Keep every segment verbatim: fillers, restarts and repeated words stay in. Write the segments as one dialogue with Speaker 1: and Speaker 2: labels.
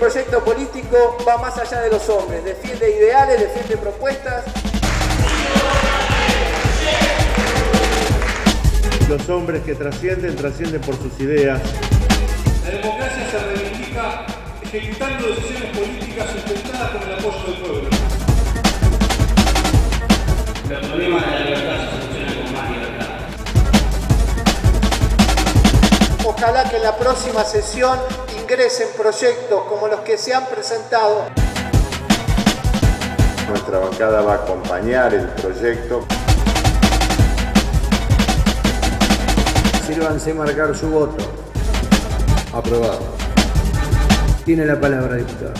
Speaker 1: proyecto político va más allá de los hombres, defiende ideales, defiende propuestas.
Speaker 2: Los hombres que trascienden, trascienden por sus ideas.
Speaker 3: La democracia se reivindica ejecutando decisiones políticas sustentadas con el apoyo del pueblo.
Speaker 4: Los problemas de la libertad se solucionan con más libertad.
Speaker 1: Ojalá que en la próxima sesión ingresen proyectos como los que se han presentado.
Speaker 5: Nuestra bancada va a acompañar el proyecto.
Speaker 6: Sírvanse marcar su voto. Aprobado. Tiene la palabra, diputado.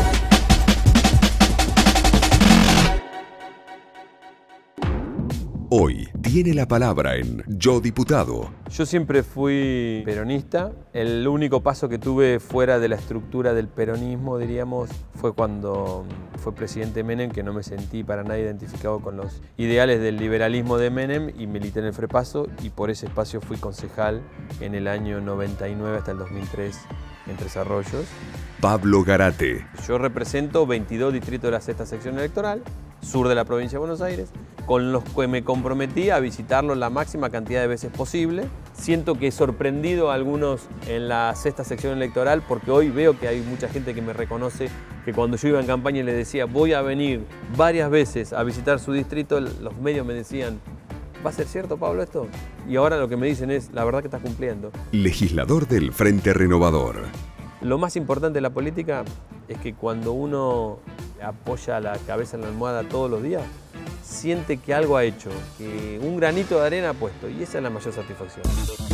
Speaker 7: Hoy tiene la palabra en Yo Diputado.
Speaker 8: Yo siempre fui peronista. El único paso que tuve fuera de la estructura del peronismo, diríamos, fue cuando fue presidente Menem, que no me sentí para nada identificado con los ideales del liberalismo de Menem y milité en el Frepaso, y por ese espacio fui concejal en el año noventa y nueve hasta el dos mil tres en Tres Arroyos.
Speaker 7: Pablo Garate.
Speaker 8: Yo represento veintidós distritos de la sexta sección electoral, sur de la provincia de Buenos Aires, con los que me comprometí a visitarlo la máxima cantidad de veces posible. Siento que he sorprendido a algunos en la sexta sección electoral, porque hoy veo que hay mucha gente que me reconoce que cuando yo iba en campaña y les decía voy a venir varias veces a visitar su distrito, los medios me decían ¿va a ser cierto, Pablo, esto? Y ahora lo que me dicen es la verdad que estás cumpliendo.
Speaker 7: Legislador del Frente Renovador.
Speaker 8: Lo más importante de la política es que cuando uno apoya la cabeza en la almohada todos los días, siente que algo ha hecho, que un granito de arena ha puesto, y esa es la mayor satisfacción.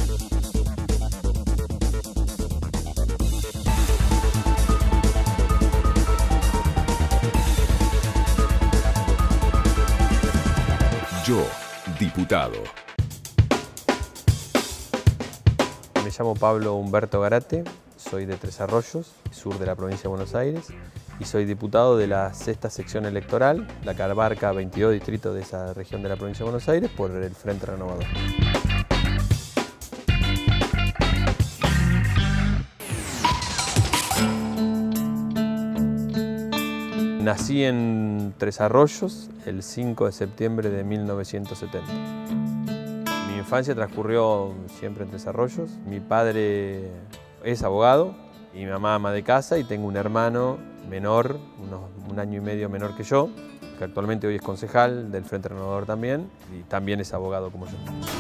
Speaker 7: Yo, diputado.
Speaker 8: Me llamo Pablo Humberto Garate, soy de Tres Arroyos, sur de la provincia de Buenos Aires, y soy diputado de la sexta sección electoral, la que abarca veintidós distritos de esa región de la provincia de Buenos Aires, por el Frente Renovador. Nací en Tres Arroyos el cinco de septiembre de mil novecientos setenta. Mi infancia transcurrió siempre en Tres Arroyos. Mi padre es abogado y mi mamá ama de casa, y tengo un hermano menor, unos, un año y medio menor que yo, que actualmente hoy es concejal del Frente Renovador también, y también es abogado como yo.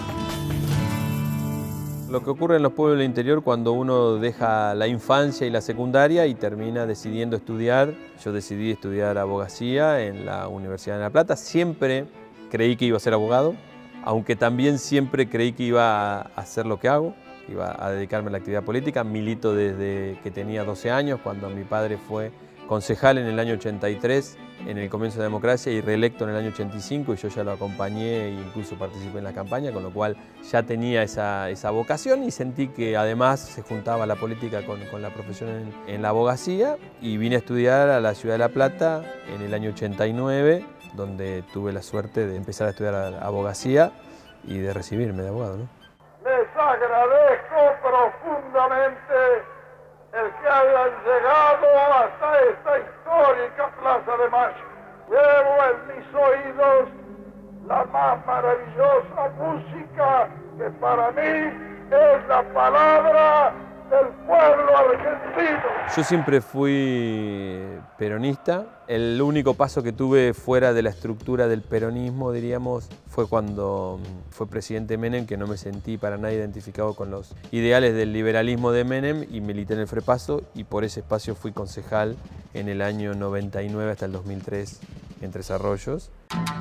Speaker 8: Lo que ocurre en los pueblos del interior cuando uno deja la infancia y la secundaria y termina decidiendo estudiar. Yo decidí estudiar abogacía en la Universidad de La Plata. Siempre creí que iba a ser abogado, aunque también siempre creí que iba a hacer lo que hago, que iba a dedicarme a la actividad política. Milito desde que tenía doce años, cuando mi padre fue concejal en el año ochenta y tres, en el comienzo de la democracia, y reelecto en el año ochenta y cinco, y yo ya lo acompañé e incluso participé en la campaña, con lo cual ya tenía esa, esa vocación, y sentí que además se juntaba la política con, con la profesión en, en la abogacía, y vine a estudiar a la ciudad de La Plata en el año ochenta y nueve, donde tuve la suerte de empezar a estudiar abogacía y de recibirme de abogado, ¿no?
Speaker 9: Les agradezco profundamente el que hayan llegado hasta esta histórica Plaza de Mayo. Llevo en mis oídos la más maravillosa música que para mí es la palabra del pueblo argentino.
Speaker 8: Yo siempre fui peronista. El único paso que tuve fuera de la estructura del peronismo, diríamos, fue cuando fue presidente Menem, que no me sentí para nada identificado con los ideales del liberalismo de Menem, y milité en el Frepaso, y por ese espacio fui concejal en el año noventa y nueve hasta el dos mil tres en Tres Arroyos.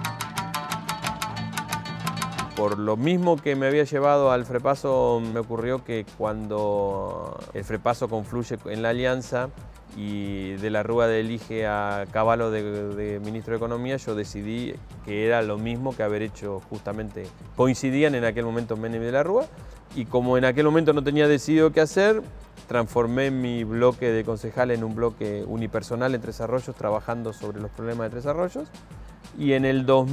Speaker 8: Por lo mismo que me había llevado al Frepaso, me ocurrió que cuando el Frepaso confluye en la Alianza y De la Rúa elige a Cavallo de, de ministro de Economía, yo decidí que era lo mismo que haber hecho justamente, coincidían en aquel momento Menem y De la Rúa, y como en aquel momento no tenía decidido qué hacer, transformé mi bloque de concejal en un bloque unipersonal en Tres Arroyos, trabajando sobre los problemas de Tres Arroyos. Y en el dos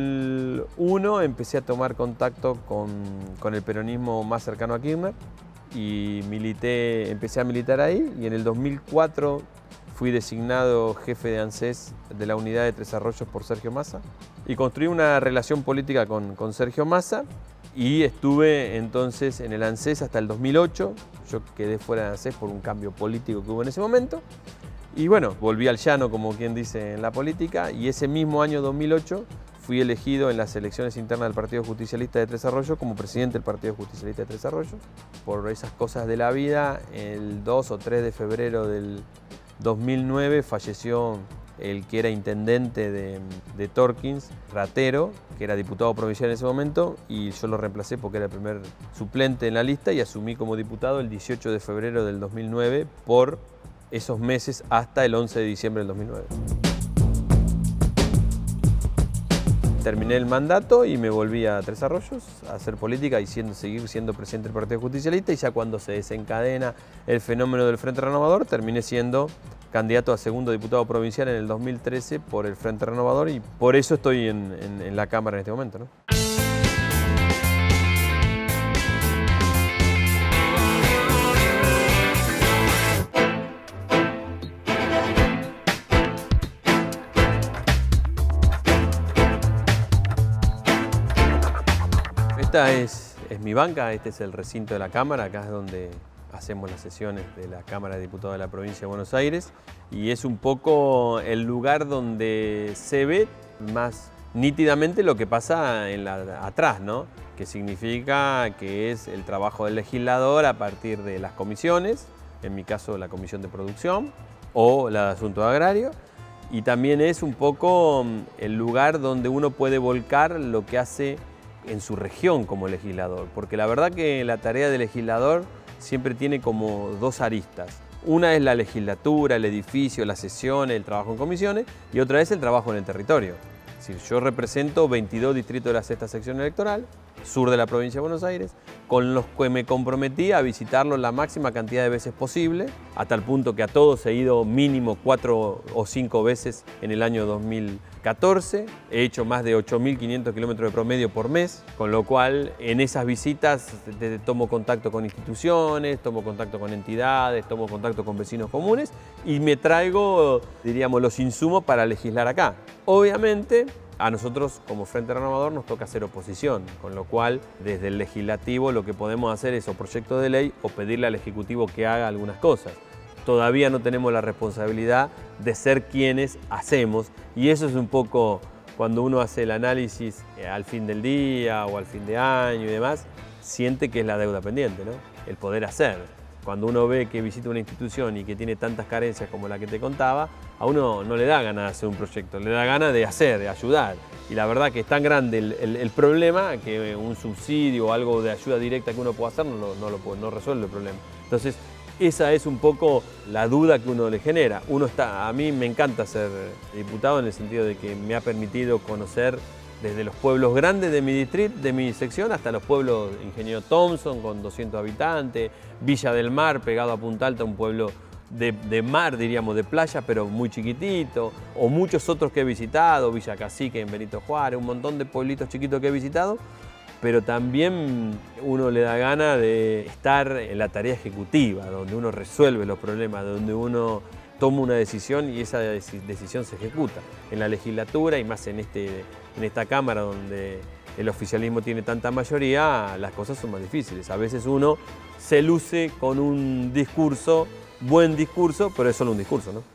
Speaker 8: mil uno empecé a tomar contacto con, con el peronismo más cercano a Kirchner, y milité, empecé a militar ahí y en el dos mil cuatro fui designado jefe de ANSES de la unidad de Tres Arroyos por Sergio Massa y construí una relación política con, con Sergio Massa y estuve entonces en el ANSES hasta el dos mil ocho. Yo quedé fuera de ANSES por un cambio político que hubo en ese momento y bueno, volví al llano, como quien dice, en la política y ese mismo año dos mil ocho fui elegido en las elecciones internas del Partido Justicialista de Tres Arroyos como presidente del Partido Justicialista de Tres Arroyos. Por esas cosas de la vida, el dos o tres de febrero del dos mil nueve falleció el que era intendente de, de Torkins, Ratero, que era diputado provincial en ese momento, y yo lo reemplacé porque era el primer suplente en la lista y asumí como diputado el dieciocho de febrero del dos mil nueve por esos meses hasta el once de diciembre del dos mil nueve. Terminé el mandato y me volví a Tres Arroyos a hacer política y siendo, seguir siendo presidente del Partido Justicialista, y ya cuando se desencadena el fenómeno del Frente Renovador terminé siendo candidato a segundo diputado provincial en el dos mil trece por el Frente Renovador y por eso estoy en, en, en la Cámara en este momento, ¿no? Esta es, es mi banca, este es el recinto de la Cámara, acá es donde hacemos las sesiones de la Cámara de Diputados de la Provincia de Buenos Aires y es un poco el lugar donde se ve más nítidamente lo que pasa en la, atrás, ¿no? Que significa que es el trabajo del legislador a partir de las comisiones, en mi caso la Comisión de Producción o la de Asuntos Agrarios, y también es un poco el lugar donde uno puede volcar lo que hace en su región como legislador, porque la verdad que la tarea del legislador siempre tiene como dos aristas. Una es la legislatura, el edificio, las sesiones, el trabajo en comisiones, y otra es el trabajo en el territorio. Es decir, yo represento veintidós distritos de la sexta sección electoral, sur de la provincia de Buenos Aires, con los que me comprometí a visitarlos la máxima cantidad de veces posible, hasta el punto que a todos he ido mínimo cuatro o cinco veces en el año dos mil catorce. He hecho más de ocho mil quinientos kilómetros de promedio por mes, con lo cual en esas visitas tomo contacto con instituciones, tomo contacto con entidades, tomo contacto con vecinos comunes y me traigo, diríamos, los insumos para legislar acá. Obviamente, a nosotros como Frente Renovador nos toca hacer oposición, con lo cual desde el legislativo lo que podemos hacer es o proyectos de ley o pedirle al Ejecutivo que haga algunas cosas. Todavía no tenemos la responsabilidad de ser quienes hacemos y eso es un poco cuando uno hace el análisis al fin del día o al fin de año y demás, siente que es la deuda pendiente, ¿no? El poder hacer. Cuando uno ve que visita una institución y que tiene tantas carencias como la que te contaba, a uno no le da ganas de hacer un proyecto, le da ganas de hacer, de ayudar. Y la verdad que es tan grande el, el, el problema que un subsidio o algo de ayuda directa que uno pueda hacer no, no, lo puede, no resuelve el problema. Entonces, esa es un poco la duda que uno le genera. Uno está, a mí me encanta ser diputado en el sentido de que me ha permitido conocer desde los pueblos grandes de mi distrito, de mi sección, hasta los pueblos Ingeniero Thompson con doscientos habitantes, Villa del Mar, pegado a Punta Alta, un pueblo de, de mar, diríamos, de playa, pero muy chiquitito, o muchos otros que he visitado, Villa Cacique en Benito Juárez, un montón de pueblitos chiquitos que he visitado, pero también uno le da gana de estar en la tarea ejecutiva, donde uno resuelve los problemas, donde uno toma una decisión y esa decisión se ejecuta. En la legislatura y más en, este, en esta Cámara donde el oficialismo tiene tanta mayoría, las cosas son más difíciles. A veces uno se luce con un discurso, buen discurso, pero es solo un discurso, ¿no?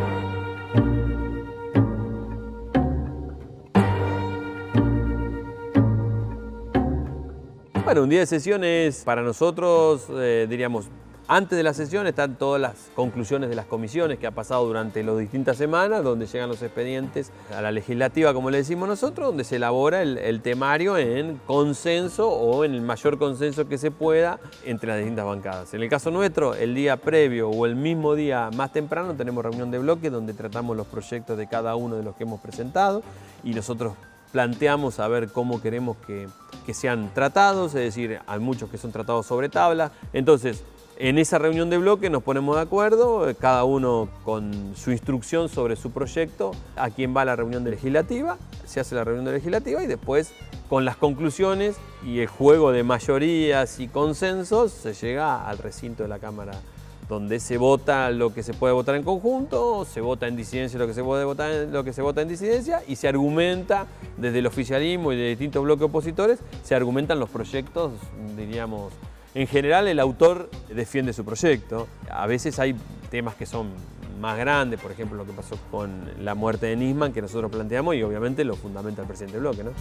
Speaker 8: Bueno, un día de sesión es para nosotros, eh, diríamos, antes de la sesión están todas las conclusiones de las comisiones que ha pasado durante las distintas semanas, donde llegan los expedientes a la legislativa, como le decimos nosotros, donde se elabora el, el temario en consenso o en el mayor consenso que se pueda entre las distintas bancadas. En el caso nuestro, el día previo o el mismo día más temprano tenemos reunión de bloque donde tratamos los proyectos de cada uno de los que hemos presentado y nosotros planteamos a ver cómo queremos que, que sean tratados, es decir, hay muchos que son tratados sobre tabla. Entonces, en esa reunión de bloque nos ponemos de acuerdo, cada uno con su instrucción sobre su proyecto, a quién va a la reunión legislativa, se hace la reunión legislativa y después con las conclusiones y el juego de mayorías y consensos se llega al recinto de la Cámara, donde se vota lo que se puede votar en conjunto, se vota en disidencia lo que se puede votar, lo que se vota en disidencia, y se argumenta desde el oficialismo y de distintos bloques opositores, se argumentan los proyectos, diríamos. En general el autor defiende su proyecto. A veces hay temas que son más grandes, por ejemplo lo que pasó con la muerte de Nisman, que nosotros planteamos, y obviamente lo fundamenta el presidente del bloque, ¿no?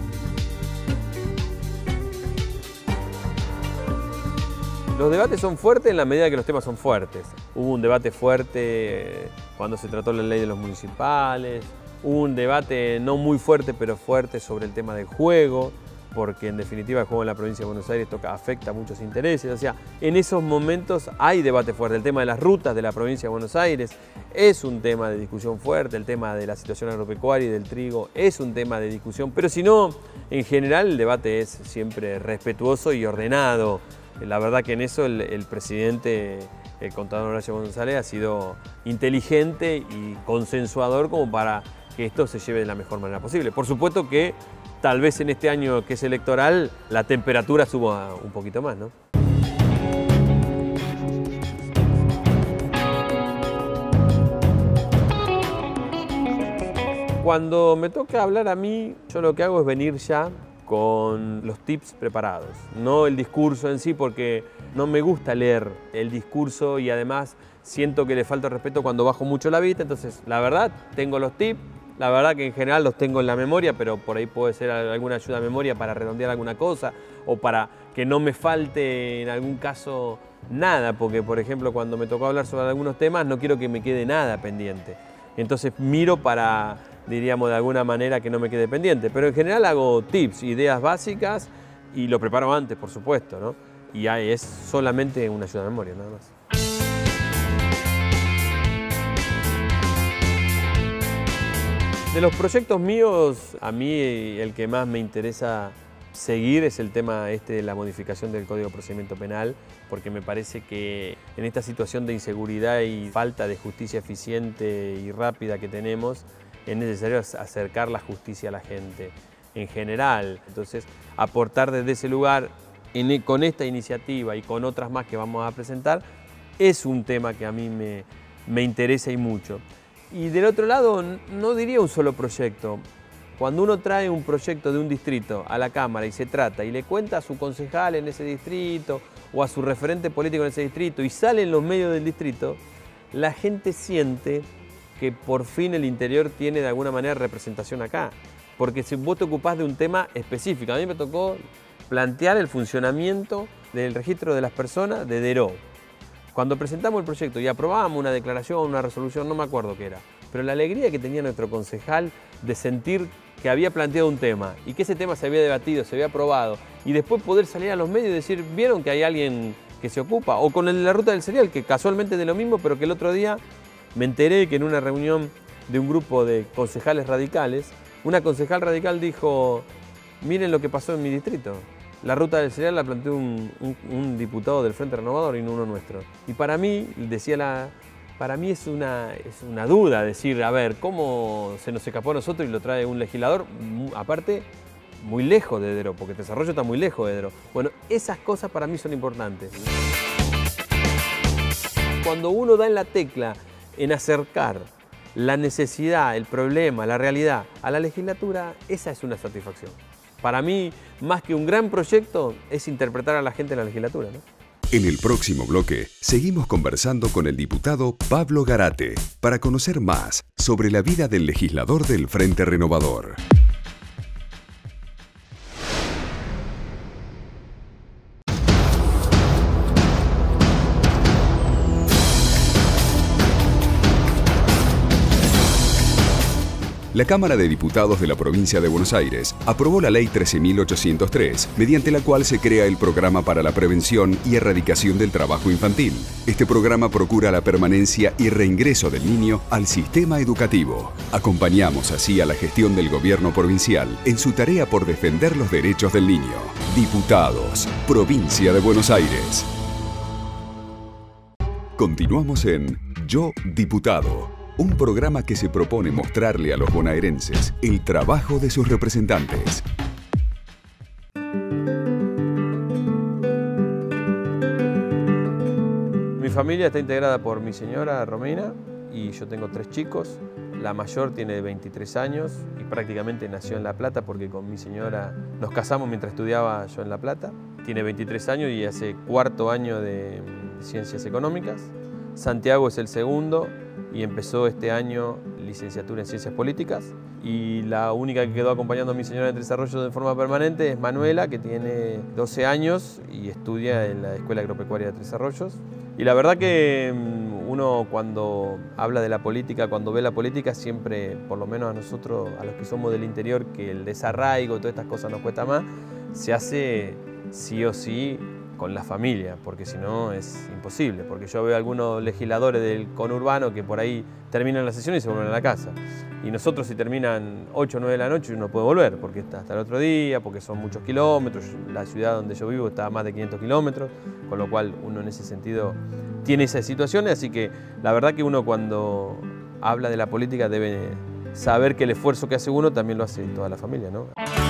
Speaker 8: Los debates son fuertes en la medida que los temas son fuertes. Hubo un debate fuerte cuando se trató la ley de los municipales, hubo un debate no muy fuerte pero fuerte sobre el tema del juego, porque en definitiva el juego en la provincia de Buenos Aires toca, afecta a muchos intereses. O sea, en esos momentos hay debate fuerte. El tema de las rutas de la provincia de Buenos Aires es un tema de discusión fuerte, el tema de la situación agropecuaria y del trigo es un tema de discusión, pero si no, en general el debate es siempre respetuoso y ordenado. La verdad que en eso el, el presidente, el contador Horacio González, ha sido inteligente y consensuador como para que esto se lleve de la mejor manera posible. Por supuesto que tal vez en este año que es electoral la temperatura suba un poquito más, ¿no? Cuando me toca hablar a mí, yo lo que hago es venir ya con los tips preparados, no el discurso en sí, porque no me gusta leer el discurso y además siento que le falta respeto cuando bajo mucho la vista. Entonces, la verdad, tengo los tips, la verdad que en general los tengo en la memoria, pero por ahí puede ser alguna ayuda a memoria para redondear alguna cosa o para que no me falte en algún caso nada, porque por ejemplo cuando me tocó hablar sobre algunos temas no quiero que me quede nada pendiente. Entonces miro para, diríamos, de alguna manera que no me quede pendiente. Pero en general hago tips, ideas básicas y lo preparo antes, por supuesto, ¿no? Y ahí es solamente una ayuda de memoria, nada más. De los proyectos míos, a mí el que más me interesa seguir es el tema este de la modificación del Código de Procedimiento Penal, porque me parece que en esta situación de inseguridad y falta de justicia eficiente y rápida que tenemos, es necesario acercar la justicia a la gente en general. Entonces, aportar desde ese lugar, en, con esta iniciativa y con otras más que vamos a presentar, es un tema que a mí me, me interesa y mucho. Y del otro lado, no diría un solo proyecto. Cuando uno trae un proyecto de un distrito a la Cámara y se trata y le cuenta a su concejal en ese distrito o a su referente político en ese distrito y sale en los medios del distrito, la gente siente que por fin el interior tiene de alguna manera representación acá. Porque si vos te ocupás de un tema específico, a mí me tocó plantear el funcionamiento del registro de las personas de Deró. Cuando presentamos el proyecto y aprobábamos una declaración, una resolución, no me acuerdo qué era, pero la alegría que tenía nuestro concejal de sentir que había planteado un tema y que ese tema se había debatido, se había aprobado, y después poder salir a los medios y decir, ¿vieron que hay alguien que se ocupa? O con el de la ruta del cereal, que casualmente es de lo mismo, pero que el otro día me enteré que en una reunión de un grupo de concejales radicales, una concejal radical dijo, miren lo que pasó en mi distrito. La ruta del cereal la planteó un, un, un diputado del Frente Renovador y no uno nuestro. Y para mí, decía la, para mí es una, es una duda decir, a ver, ¿cómo se nos escapó a nosotros y lo trae un legislador? Aparte, muy lejos de Deró, porque el desarrollo está muy lejos de Deró. Bueno, esas cosas para mí son importantes. Cuando uno da en la tecla en acercar la necesidad, el problema, la realidad a la legislatura, esa es una satisfacción. Para mí, más que un gran proyecto, es interpretar a la gente en la legislatura, ¿no?
Speaker 7: En el próximo bloque, seguimos conversando con el diputado Pablo Garate para conocer más sobre la vida del legislador del Frente Renovador. La Cámara de Diputados de la Provincia de Buenos Aires aprobó la Ley trece mil ochocientos tres, mediante la cual se crea el Programa para la Prevención y Erradicación del Trabajo Infantil. Este programa procura la permanencia y reingreso del niño al sistema educativo. Acompañamos así a la gestión del gobierno provincial en su tarea por defender los derechos del niño. Diputados, Provincia de Buenos Aires. Continuamos en Yo, Diputado. Un programa que se propone mostrarle a los bonaerenses el trabajo de sus representantes.
Speaker 8: Mi familia está integrada por mi señora Romina y yo tengo tres chicos. La mayor tiene veintitrés años y prácticamente nació en La Plata porque con mi señora nos casamos mientras estudiaba yo en La Plata. Tiene veintitrés años y hace cuarto año de Ciencias Económicas. Santiago es el segundo y empezó este año licenciatura en Ciencias Políticas. Y la única que quedó acompañando a mi señora en Tres Arroyos de forma permanente es Manuela, que tiene doce años y estudia en la Escuela Agropecuaria de Tres Arroyos. Y la verdad que uno cuando habla de la política, cuando ve la política, siempre, por lo menos a nosotros, a los que somos del interior, que el desarraigo, todas estas cosas nos cuesta más, se hace sí o sí con la familia, porque si no es imposible. Porque yo veo algunos legisladores del conurbano que por ahí terminan la sesión y se vuelven a la casa. Y nosotros si terminan ocho o nueve de la noche uno puede volver, porque está hasta el otro día, porque son muchos kilómetros. La ciudad donde yo vivo está a más de quinientos kilómetros, con lo cual uno en ese sentido tiene esas situaciones. Así que la verdad que uno cuando habla de la política debe saber que el esfuerzo que hace uno también lo hace toda la familia, ¿no?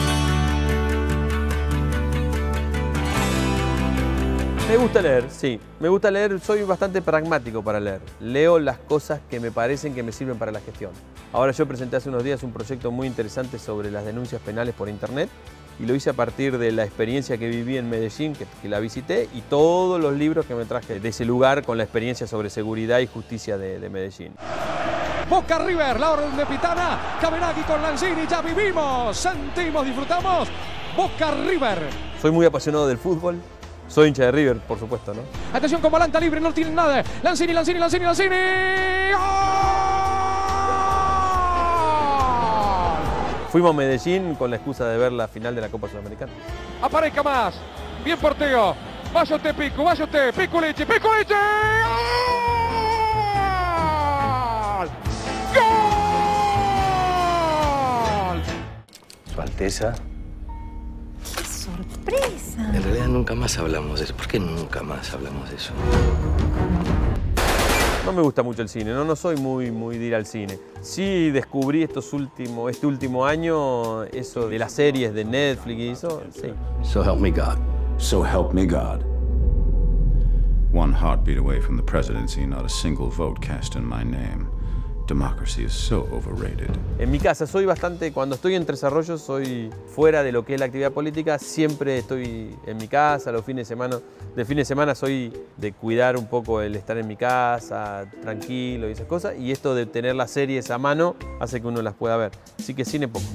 Speaker 8: Me gusta leer, sí. Me gusta leer, soy bastante pragmático para leer. Leo las cosas que me parecen que me sirven para la gestión. Ahora yo presenté hace unos días un proyecto muy interesante sobre las denuncias penales por internet y lo hice a partir de la experiencia que viví en Medellín, que, que la visité, y todos los libros que me traje de ese lugar con la experiencia sobre seguridad y justicia de, de Medellín.
Speaker 10: Boca River, la orden de Pitana, Cabenagui con Lanzini, ya vivimos, sentimos, disfrutamos. Boca River.
Speaker 8: Soy muy apasionado del fútbol. Soy hincha de River, por supuesto, ¿no?
Speaker 10: Atención con Volanta libre, no tiene nada. Lanzini, Lanzini, Lanzini, Lanzini. ¡Gol!
Speaker 8: Fuimos a Medellín con la excusa de ver la final de la Copa Sudamericana.
Speaker 10: Aparezca más. Bien Porteo. Vaya usted, Pico, vaya usted. Pico Leche, Pico Leche. ¡Gol! ¡Gol!
Speaker 11: Su Alteza.
Speaker 12: ¡Sorpresa!
Speaker 11: En realidad nunca más hablamos de eso. ¿Por qué nunca más hablamos de eso?
Speaker 8: No me gusta mucho el cine, no, no soy muy, muy de ir al cine. Sí descubrí estos últimos, este último año eso de las series de Netflix y eso, sí.
Speaker 11: So help me God.
Speaker 13: So help me God. One heartbeat away from the presidency, not a single vote cast in my name. Democracy is so overrated.
Speaker 8: En mi casa soy bastante, cuando estoy en Tres Arroyos, soy fuera de lo que es la actividad política, siempre estoy en mi casa, los fines de semana, de fin de semana soy de cuidar un poco el estar en mi casa, tranquilo y esas cosas, y esto de tener las series a mano hace que uno las pueda ver. Así que cine poco.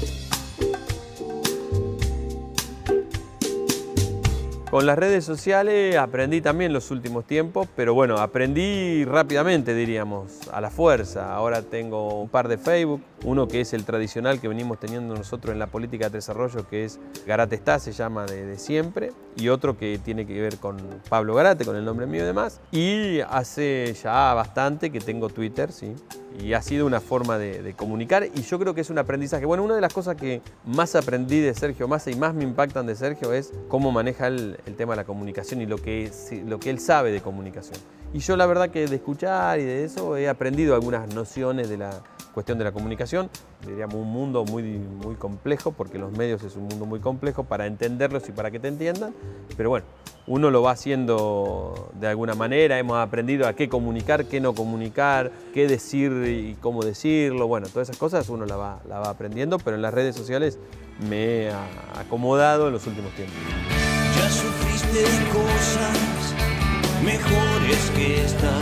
Speaker 8: Con las redes sociales aprendí también los últimos tiempos, pero bueno, aprendí rápidamente, diríamos, a la fuerza. Ahora tengo un par de Facebook, uno que es el tradicional que venimos teniendo nosotros en la política de Tres Arroyos, que es Garate Está, se llama de, de siempre, y otro que tiene que ver con Pablo Garate, con el nombre mío y demás. Y hace ya bastante que tengo Twitter, sí. Y ha sido una forma de, de comunicar y yo creo que es un aprendizaje. Bueno, una de las cosas que más aprendí de Sergio Massa y más me impactan de Sergio es cómo maneja el, el tema de la comunicación y lo que, lo que él sabe de comunicación. Y yo la verdad que de escuchar y de eso he aprendido algunas nociones de la cuestión de la comunicación. Diríamos un mundo muy, muy complejo, porque los medios es un mundo muy complejo para entenderlos y para que te entiendan. Pero bueno, uno lo va haciendo de alguna manera, hemos aprendido a qué comunicar, qué no comunicar, qué decir y cómo decirlo. Bueno, todas esas cosas uno la va, la va aprendiendo, pero en las redes sociales me he acomodado en los últimos tiempos.
Speaker 14: Ya sufriste de cosas mejores que estas.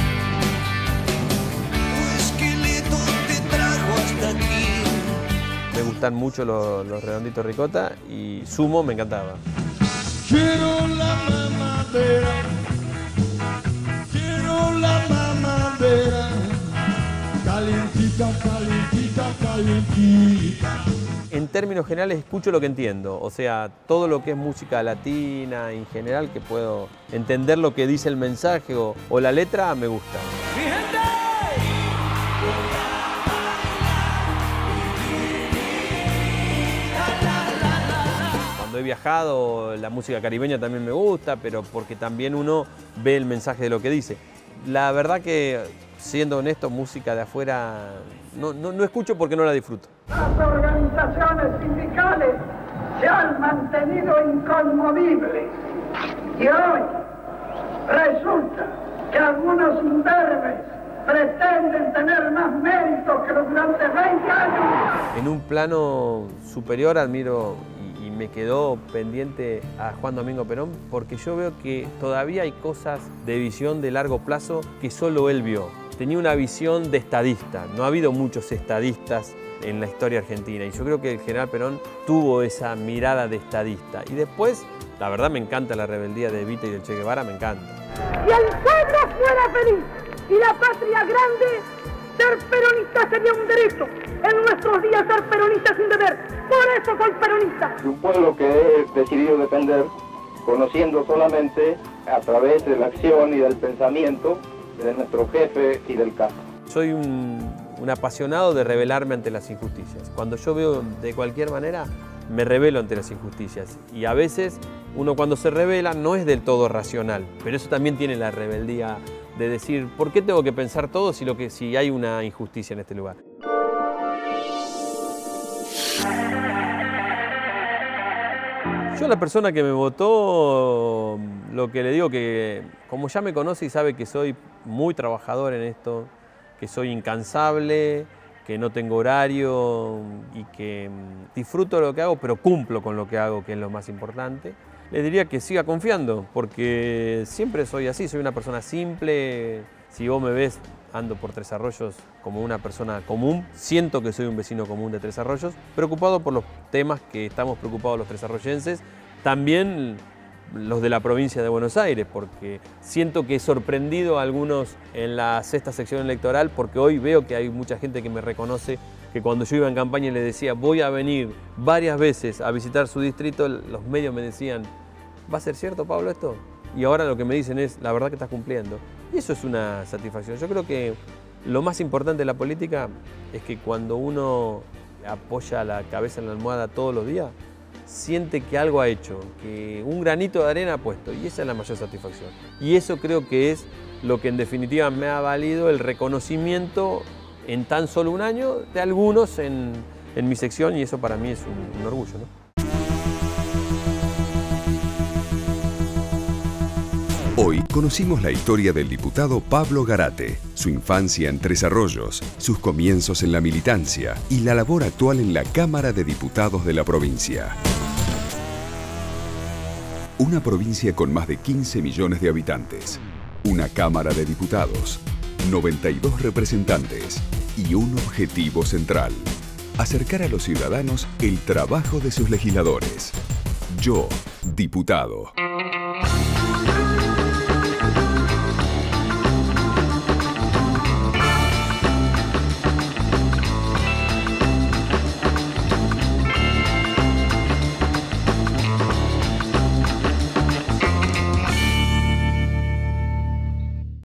Speaker 14: Tu esqueleto te trajo hasta aquí.
Speaker 8: Me gustan mucho los, los redonditos ricota y Sumo me encantaba.
Speaker 14: Quiero la mamadera, quiero la mamadera, calientita, calientita, calientita.
Speaker 8: En términos generales escucho lo que entiendo, o sea, todo lo que es música latina en general, que puedo entender lo que dice el mensaje o, o la letra, me gusta.
Speaker 14: ¡Mi gente!
Speaker 8: Cuando he viajado, la música caribeña también me gusta, pero porque también uno ve el mensaje de lo que dice. La verdad que, siendo honesto, música de afuera no, no, no escucho porque no la disfruto.
Speaker 9: Las organizaciones sindicales se han mantenido inconmovibles y hoy resulta pretenden tener más méritos que los durante veinte años.
Speaker 8: En un plano superior admiro y, y me quedó pendiente a Juan Domingo Perón porque yo veo que todavía hay cosas de visión de largo plazo que solo él vio. Tenía una visión de estadista, no ha habido muchos estadistas en la historia argentina y yo creo que el general Perón tuvo esa mirada de estadista. Y después, la verdad me encanta la rebeldía de Evita y del Che Guevara, me encanta.
Speaker 9: Si el pueblo fuera feliz y la patria grande, ser peronista sería un derecho. En nuestros días ser peronista es un deber. Por eso soy peronista.
Speaker 12: Un pueblo que he decidido defender, conociendo solamente a través de la acción y del pensamiento de nuestro jefe Fidel Castro.
Speaker 8: Soy un, un apasionado de rebelarme ante las injusticias. Cuando yo veo de cualquier manera, me rebelo ante las injusticias. Y a veces uno cuando se rebela no es del todo racional, pero eso también tiene la rebeldía de decir, ¿por qué tengo que pensar todo si, lo que, si hay una injusticia en este lugar? Yo a la persona que me votó, lo que le digo que, como ya me conoce y sabe que soy muy trabajador en esto, que soy incansable, que no tengo horario y que disfruto de lo que hago, pero cumplo con lo que hago, que es lo más importante, le diría que siga confiando, porque siempre soy así, soy una persona simple. Si vos me ves, ando por Tres Arroyos como una persona común, siento que soy un vecino común de Tres Arroyos, preocupado por los temas que estamos preocupados los tresarroyenses, también los de la provincia de Buenos Aires, porque siento que he sorprendido a algunos en la sexta sección electoral, porque hoy veo que hay mucha gente que me reconoce, que cuando yo iba en campaña y les decía voy a venir varias veces a visitar su distrito, los medios me decían, ¿va a ser cierto, Pablo, esto? Y ahora lo que me dicen es, la verdad que estás cumpliendo. Y eso es una satisfacción. Yo creo que lo más importante de la política es que cuando uno apoya la cabeza en la almohada todos los días, siente que algo ha hecho, que un granito de arena ha puesto, y esa es la mayor satisfacción. Y eso creo que es lo que en definitiva me ha valido el reconocimiento en tan solo un año de algunos en, en mi sección, y eso para mí es un, un orgullo, ¿no?
Speaker 7: Hoy conocimos la historia del diputado Pablo Garate, su infancia en Tres Arroyos, sus comienzos en la militancia y la labor actual en la Cámara de Diputados de la provincia. Una provincia con más de quince millones de habitantes, una Cámara de Diputados, noventa y dos representantes y un objetivo central: acercar a los ciudadanos el trabajo de sus legisladores. Yo, diputado.